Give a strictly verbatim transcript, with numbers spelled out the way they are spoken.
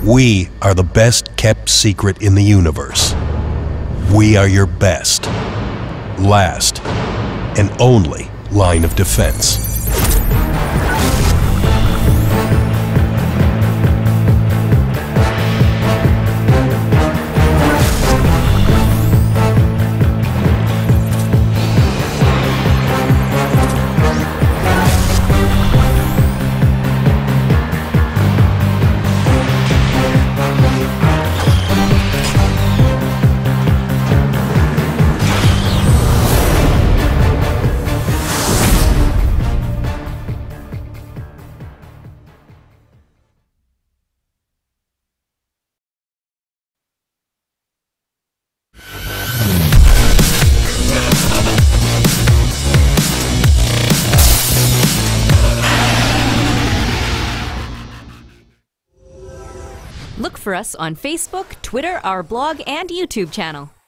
We are the best kept secret in the universe. We are your best, last, and only line of defense. Look for us on Facebook, Twitter, our blog, and YouTube channel.